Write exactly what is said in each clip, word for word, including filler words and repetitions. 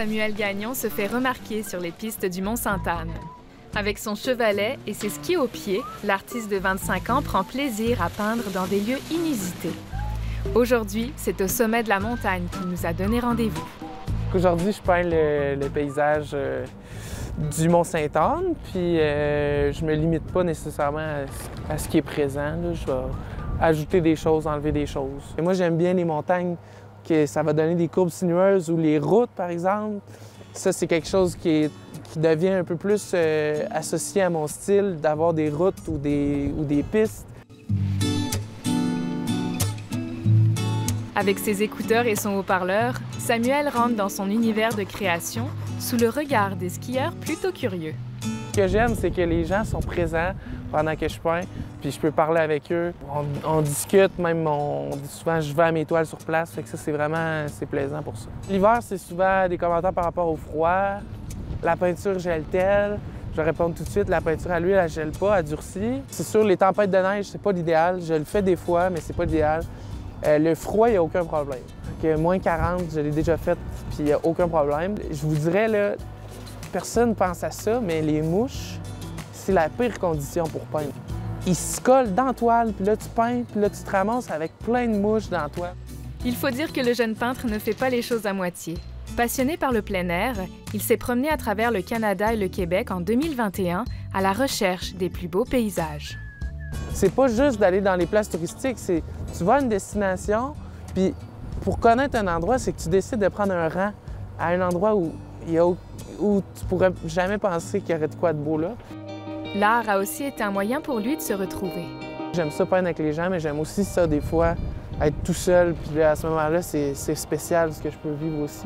Samuel Gagnon se fait remarquer sur les pistes du Mont-Sainte-Anne. Avec son chevalet et ses skis aux pieds, l'artiste de vingt-cinq ans prend plaisir à peindre dans des lieux inusités. Aujourd'hui, c'est au sommet de la montagne qu'il nous a donné rendez-vous. Aujourd'hui, je peins le, le paysage euh, du Mont-Sainte-Anne, puis euh, je me limite pas nécessairement à, à ce qui est présent. Là. Je vais ajouter des choses, enlever des choses. Et moi, j'aime bien les montagnes, que ça va donner des courbes sinueuses ou les routes, par exemple. Ça, c'est quelque chose qui, est, qui devient un peu plus euh, associé à mon style, d'avoir des routes ou des, ou des pistes. Avec ses écouteurs et son haut-parleur, Samuel rentre dans son univers de création sous le regard des skieurs plutôt curieux. Ce que j'aime, c'est que les gens sont présents pendant que je peins, puis je peux parler avec eux. On, on discute, même on dit souvent je vais à mes toiles sur place, fait que ça c'est vraiment c'est plaisant pour ça. L'hiver, c'est souvent des commentaires par rapport au froid. La peinture gèle-t-elle? Je réponds tout de suite, la peinture à l'huile, elle gèle pas, elle durcit. C'est sûr, les tempêtes de neige, c'est pas l'idéal. Je le fais des fois, mais c'est pas l'idéal. Euh, le froid, il n'y a aucun problème. Que moins quarante, je l'ai déjà fait, puis il n'y a aucun problème. Je vous dirais, là, personne ne pense à ça, mais les mouches, c'est la pire condition pour peindre. Ils se collent dans la toile, puis là, tu peins, puis là, tu te ramasses avec plein de mouches dans la toile. Il faut dire que le jeune peintre ne fait pas les choses à moitié. Passionné par le plein air, il s'est promené à travers le Canada et le Québec en deux mille vingt et un à la recherche des plus beaux paysages. C'est pas juste d'aller dans les places touristiques, c'est tu vas à une destination, puis pour connaître un endroit, c'est que tu décides de prendre un rang à un endroit où, il y a, où tu pourrais jamais penser qu'il y aurait de quoi de beau là. L'art a aussi été un moyen pour lui de se retrouver. J'aime ça peindre avec les gens, mais j'aime aussi ça des fois, être tout seul, puis à ce moment-là, c'est spécial ce que je peux vivre aussi.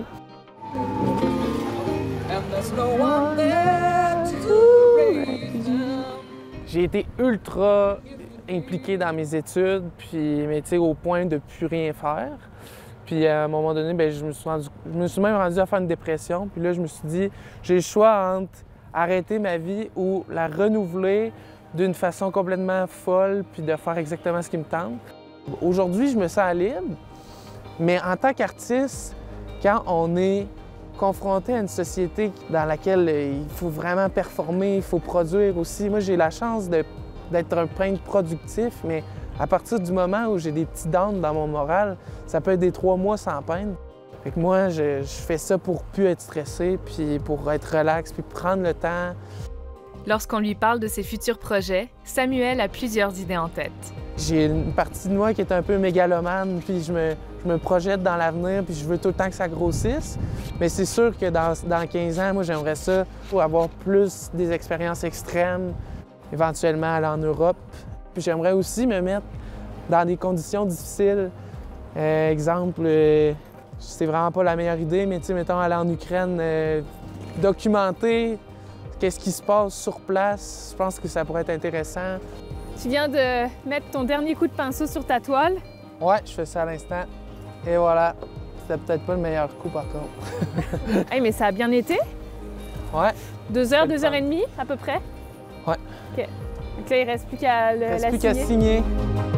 J'ai été ultra impliqué dans mes études, puis mais, au point de plus rien faire. Puis à un moment donné, bien, je, me suis rendu, je me suis même rendu à faire une dépression. Puis là, je me suis dit, j'ai le choix entre arrêter ma vie ou la renouveler d'une façon complètement folle, puis de faire exactement ce qui me tente. Aujourd'hui, je me sens libre, mais en tant qu'artiste, quand on est confronté à une société dans laquelle il faut vraiment performer, il faut produire aussi. Moi, j'ai la chance d'être un peintre productif, mais à partir du moment où j'ai des petits downs dans mon moral, ça peut être des trois mois sans peindre. Fait que moi, je, je fais ça pour plus être stressé, puis pour être relax, puis prendre le temps. Lorsqu'on lui parle de ses futurs projets, Samuel a plusieurs idées en tête. J'ai une partie de moi qui est un peu mégalomane, puis je me, je me projette dans l'avenir, puis je veux tout le temps que ça grossisse. Mais c'est sûr que dans, dans quinze ans, moi, j'aimerais ça pour avoir plus des expériences extrêmes, éventuellement aller en Europe. Puis j'aimerais aussi me mettre dans des conditions difficiles. Euh, exemple, euh, c'est vraiment pas la meilleure idée, mais tu sais, mettons, aller en Ukraine, euh, documenter qu'est-ce qui se passe sur place. Je pense que ça pourrait être intéressant. Tu viens de mettre ton dernier coup de pinceau sur ta toile. Ouais, je fais ça à l'instant. Et voilà. C'était peut-être pas le meilleur coup, par contre. Hey, mais ça a bien été? Ouais. Deux heures, deux heures et demie, à peu près? Ouais. OK. Donc là, il reste plus qu'à la signer. Il reste plus qu'à signer.